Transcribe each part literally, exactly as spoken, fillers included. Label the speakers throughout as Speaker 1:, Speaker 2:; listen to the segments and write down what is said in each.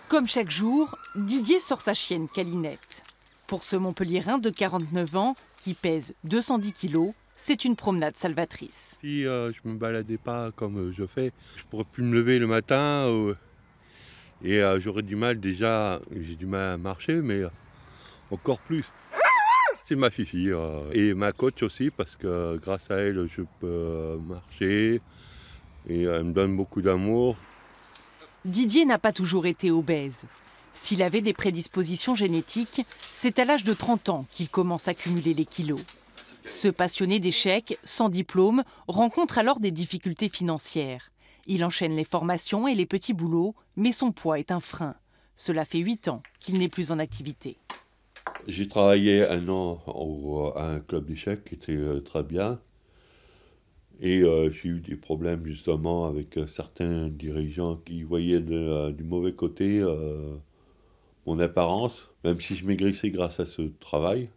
Speaker 1: Comme chaque jour, Didier sort sa chienne Calinette. Pour ce Montpelliérain de quarante-neuf ans, qui pèse deux cent dix kilos, c'est une promenade salvatrice.
Speaker 2: Si euh, je ne me baladais pas comme je fais, je ne pourrais plus me lever le matin euh, et euh, j'aurais du mal déjà, j'ai du mal à marcher, mais euh, encore plus. C'est ma fifi euh, et ma coach aussi parce que grâce à elle, je peux marcher et elle me donne beaucoup d'amour.
Speaker 1: Didier n'a pas toujours été obèse. S'il avait des prédispositions génétiques, c'est à l'âge de trente ans qu'il commence à cumuler les kilos. Ce passionné d'échecs, sans diplôme, rencontre alors des difficultés financières. Il enchaîne les formations et les petits boulots, mais son poids est un frein. Cela fait huit ans qu'il n'est plus en activité.
Speaker 2: J'ai travaillé un an au, à un club d'échecs qui était euh, très bien. Et euh, j'ai eu des problèmes justement avec euh, certains dirigeants qui voyaient de, euh, du mauvais côté euh, mon apparence, même si je maigrissais grâce à ce travail.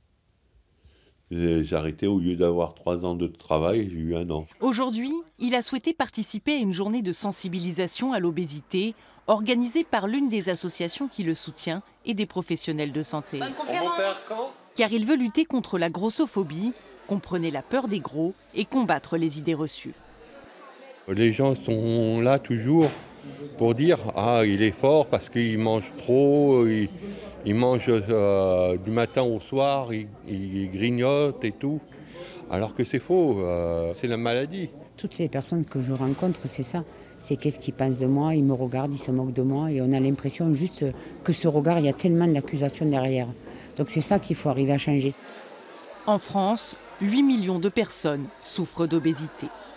Speaker 2: J'ai arrêté, au lieu d'avoir trois ans de travail, j'ai eu un an.
Speaker 1: Aujourd'hui, il a souhaité participer à une journée de sensibilisation à l'obésité organisée par l'une des associations qui le soutient et des professionnels de santé.
Speaker 3: Bonne conférence.
Speaker 1: Car il veut lutter contre la grossophobie, comprenez la peur des gros et combattre les idées reçues.
Speaker 2: Les gens sont là toujours pour dire « Ah, il est fort parce qu'il mange trop, il, il mange euh, du matin au soir, il, il grignote et tout ». Alors que c'est faux, euh, c'est la maladie.
Speaker 4: Toutes les personnes que je rencontre, c'est ça. C'est qu'est-ce qu'ils pensent de moi, ils me regardent, ils se moquent de moi et on a l'impression juste que ce regard, il y a tellement d'accusations derrière. Donc c'est ça qu'il faut arriver à changer.
Speaker 1: En France, huit millions de personnes souffrent d'obésité.